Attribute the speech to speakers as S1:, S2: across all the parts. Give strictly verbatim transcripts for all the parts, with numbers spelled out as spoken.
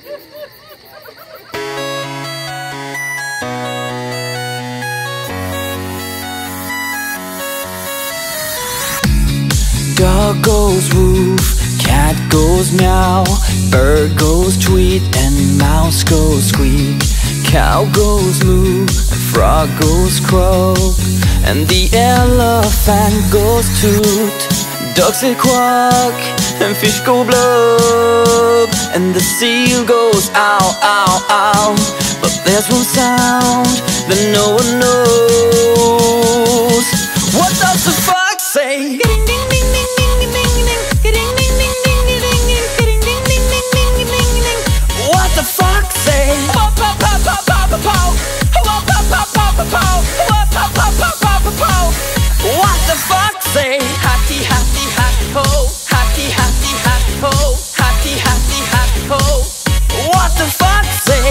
S1: Dog goes woof, cat goes meow, bird goes tweet, and mouse goes squeak. Cow goes moo, and frog goes croak, and the elephant goes toot. Ducks say quack, and fish go blub, and the seal goes ow, ow, ow. But there's one sound that no one knows. What does the fox say? What the fox say? What the fox say? Hatty, hatty, hatty ho, hatty, hatty, hatty ho, hatty, hatty, hatty ho. What the fox say?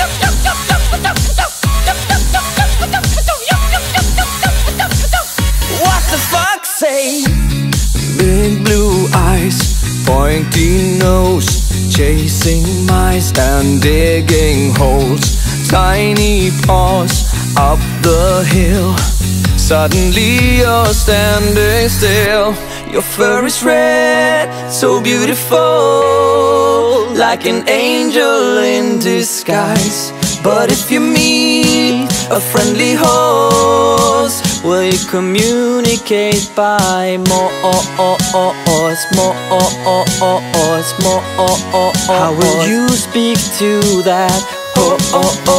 S1: What the fox say? Big blue eyes, pointy nose, chasing mice and digging holes. Tiny paws up the hill. Suddenly you're standing still. Your fur is red, so beautiful, like an angel in disguise. But if you meet a friendly horse, will you communicate by Morse, Morse, Morse? How will you speak to that horse,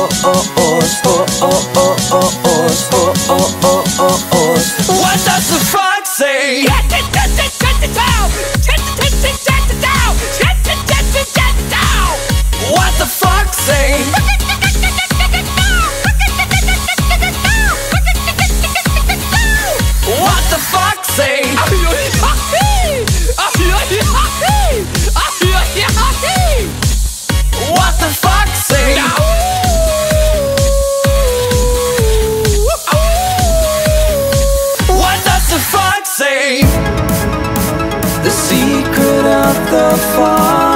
S1: horse? What does the fox say? What the fox say? What the fox say? What the fox say? What does the fox say? The secret of the fox.